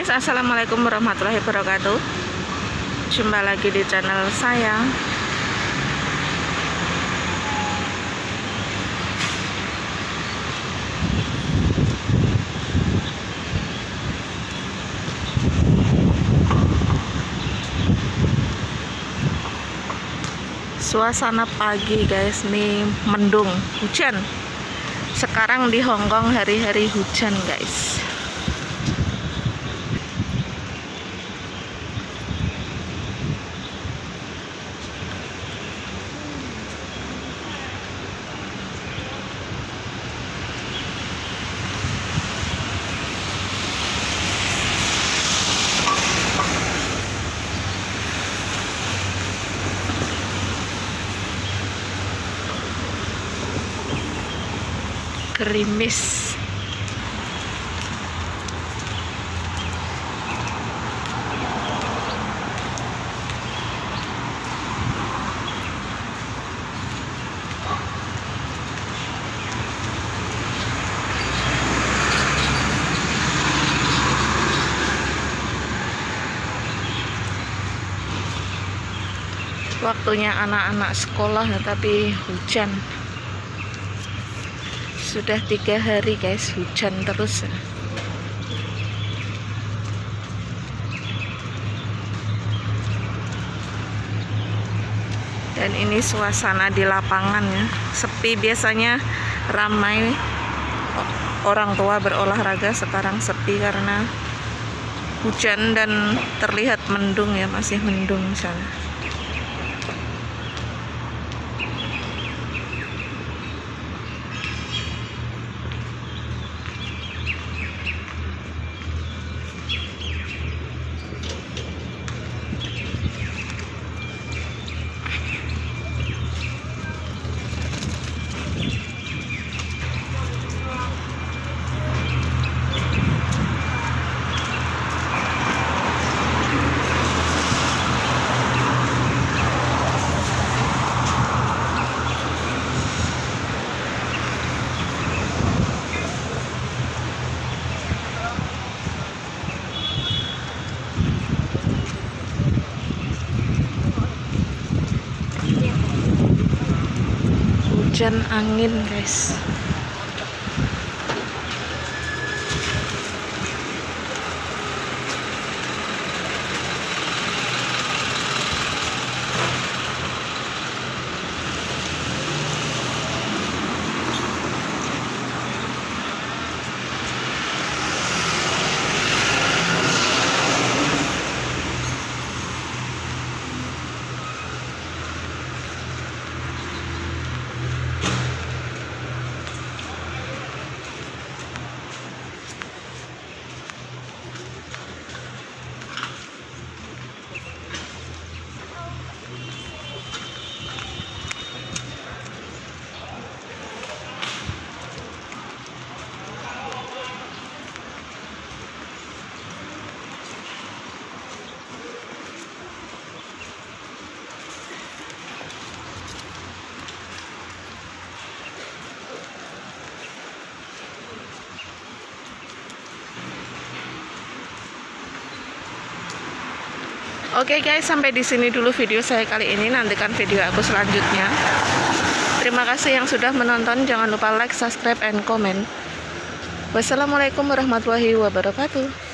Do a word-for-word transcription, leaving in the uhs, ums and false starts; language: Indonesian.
guys, assalamualaikum warahmatullahi wabarakatuh. Jumpa lagi di channel saya. Suasana pagi guys, nih mendung, hujan. Sekarang di Hongkong hari-hari hujan guys. Gerimis. Waktunya anak-anak sekolah, tapi hujan. Sudah tiga hari guys, hujan terus. Dan ini suasana di lapangan ya, sepi. Biasanya ramai orang tua berolahraga, sekarang sepi karena hujan dan terlihat mendung ya, masih mendung sana. Hujan angin guys. Oke guys, sampai di sini dulu video saya kali ini. Nantikan video aku selanjutnya. Terima kasih yang sudah menonton. Jangan lupa like, subscribe, and comment. Wassalamualaikum warahmatullahi wabarakatuh.